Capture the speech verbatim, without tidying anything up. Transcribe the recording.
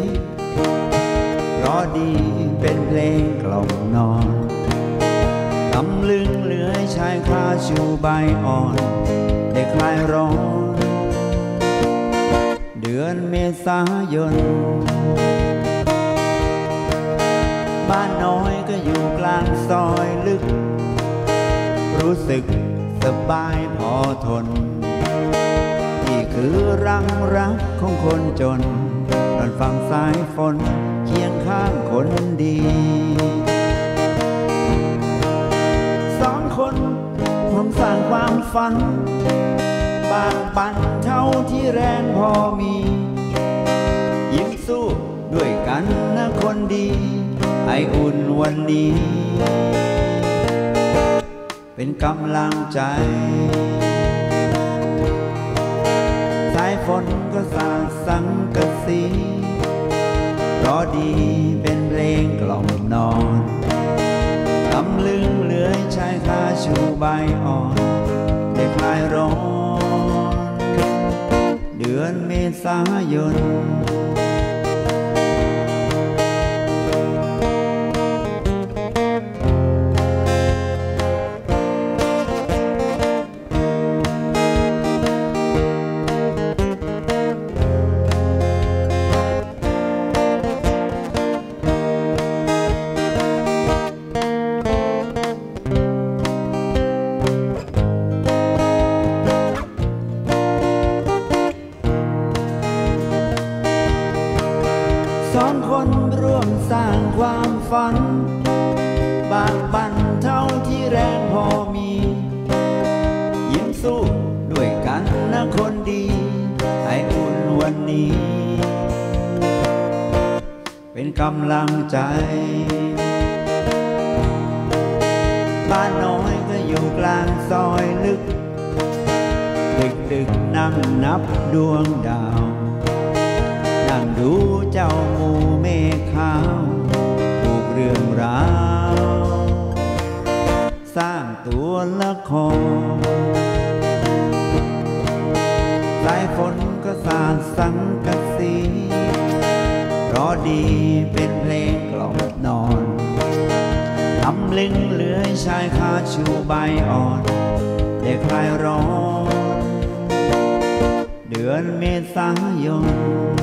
เพราะดีเป็นเพลงกล่อมนอนตำลึงเลื้อยชายคาชูใบอ่อนได้คลายร้อนเดือนเมษายนบ้านน้อยก็อยู่กลางซอยลึกรู้สึกสบายพอทนนี่คือรังรักของคนจนตอนฟังสายฝนเคียงข้างคนดีสองคนผมสร้างความฝันบางปันเท่าที่แรงพอมียิ้มสู้ด้วยกันนะคนดีไออุ่นวันนี้เป็นกำลังใจสายฝนก็สาดสังกะสีเพราะดีเป็นเพลงกล่อมนอนตำลึงเลื้อยชายคาชูใบอ่อนได้คลายร้อนเดือนเมษายนสองคนร่วมสร้างความฝันบางบันเท่าที่แรงพอมียิ้มสู้ด้วยกันนะคนดีให้อุ่นวันนี้เป็นกำลังใจบ้านน้อยก็อยู่กลางซอยลึกดึกดึกนั่งนับดวงดาวนั่งดูเจ้าหมู่เมฆขาวถูกเรื่องราวสร้างตัวละครสายฝนก็สาดสังกะสีเพราะดีเป็นเพลงกล่อมนอนตำลึงเลื้อยชายคาชูใบอ่อนได้คลายร้อนเดือนเมษายน